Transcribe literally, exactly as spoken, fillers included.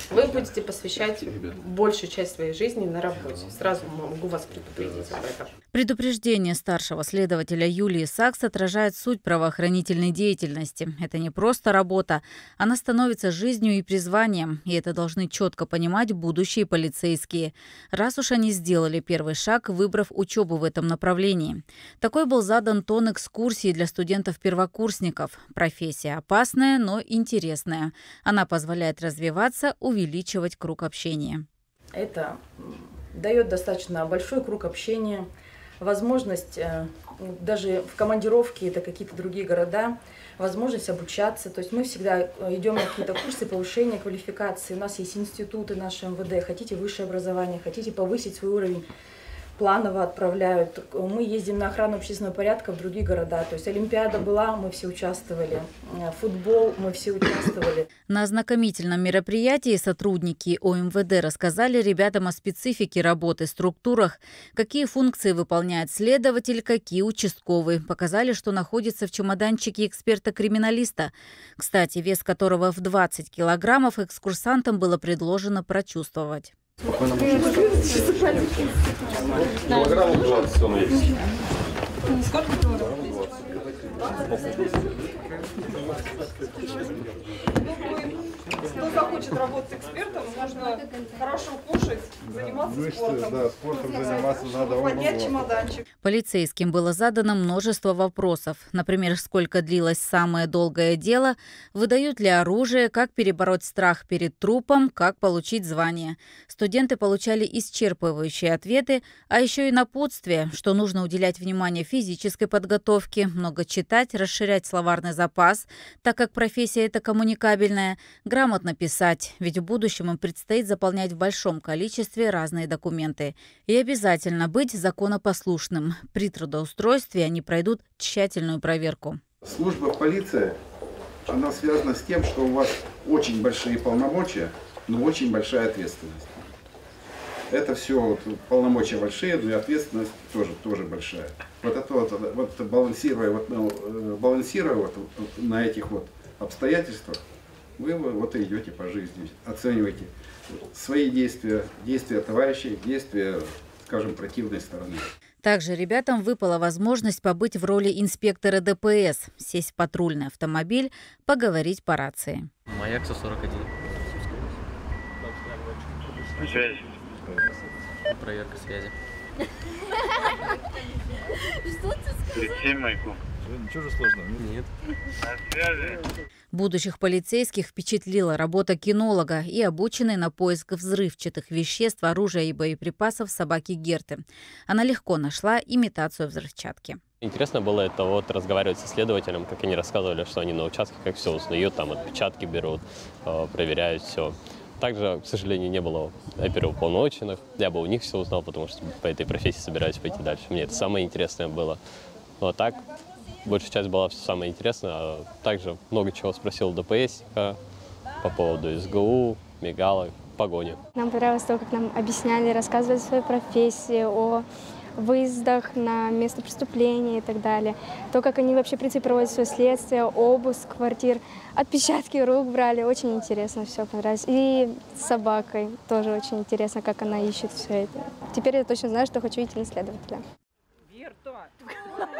Вы будете посвящать большую часть своей жизни на работе. Сразу могу вас предупредить об этом. Предупреждение старшего следователя Юлии Сакс отражает суть правоохранительной деятельности. Это не просто работа, она становится жизнью и призванием, и это должны четко понимать будущие полицейские, раз уж они сделали первый шаг, выбрав учебу в этом направлении. Такой был задан тон экскурсии для студентов-первокурсников. Профессия опасная, но интересная. Она позволяет развиваться, увеличивать круг общения. Это дает достаточно большой круг общения, возможность даже в командировке, это какие-то другие города, возможность обучаться. То есть мы всегда идем на какие-то курсы повышения квалификации. У нас есть институты наши эм вэ дэ. Хотите высшее образование, хотите повысить свой уровень, планово отправляют. Мы ездим на охрану общественного порядка в другие города. То есть Олимпиада была, мы все участвовали. Футбол, мы все участвовали. На ознакомительном мероприятии сотрудники о эм вэ дэ рассказали ребятам о специфике работы, структурах, какие функции выполняет следователь, какие участковые. Показали, что находится в чемоданчике эксперта-криминалиста. Кстати, вес которого в двадцать килограммов экскурсантам было предложено прочувствовать. Килограмм двадцать он есть. Сколько килограмм? Кто захочет работать экспертом, нужно хорошо кушать, заниматься Мышцы, спортом. да, спортом заниматься надо. Поднять чемоданчик. Полицейским было задано множество вопросов. Например, сколько длилось самое долгое дело, выдают ли оружие, как перебороть страх перед трупом, как получить звание. Студенты получали исчерпывающие ответы, а еще и напутствие, что нужно уделять внимание физической подготовке, много читать, расширять словарный запас, так как профессия эта коммуникабельная, грамотно писать, ведь в будущем им предстоит заполнять в большом количестве разные документы. И обязательно быть законопослушным. При трудоустройстве они пройдут тщательную проверку. Служба в полиции, она связана с тем, что у вас очень большие полномочия, но очень большая ответственность. Это все вот, полномочия большие, но и ответственность тоже, тоже большая. Вот это вот, вот балансируя, вот, ну, балансируя вот, вот на этих вот обстоятельствах, вы вот и идете по жизни, оцениваете свои действия, действия товарищей, действия, скажем, противной стороны. Также ребятам выпала возможность побыть в роли инспектора дэ пэ эс, сесть в патрульный автомобиль, поговорить по рации. Маяк сто сорок один. Связь. Проверка связи. Что ты сказал? Майку. Ничего же сложного. Нет. На связи. Будущих полицейских впечатлила работа кинолога и обученной на поиск взрывчатых веществ, оружия и боеприпасов собаки Герты. Она легко нашла имитацию взрывчатки. Интересно было это вот разговаривать со следователем, как они рассказывали, что они на участке как все узнают, там отпечатки берут, проверяют все. Также, к сожалению, не было оперуполномоченных. Я бы у них все узнал, потому что по этой профессии собираюсь пойти дальше. Мне это самое интересное было. Ну а так, большая часть была все самое интересное. А также много чего спросил дэ пэ эсника по поводу эс гэ у, мигалок, погони. Нам понравилось то, как нам объясняли, рассказывали о своей профессии, о выездах на место преступления и так далее. То, как они вообще, в принципе, проводят свое следствие, обыск квартир, отпечатки рук брали. Очень интересно все понравилось. И с собакой тоже очень интересно, как она ищет все это. Теперь я точно знаю, что хочу идти на следователя. Верта!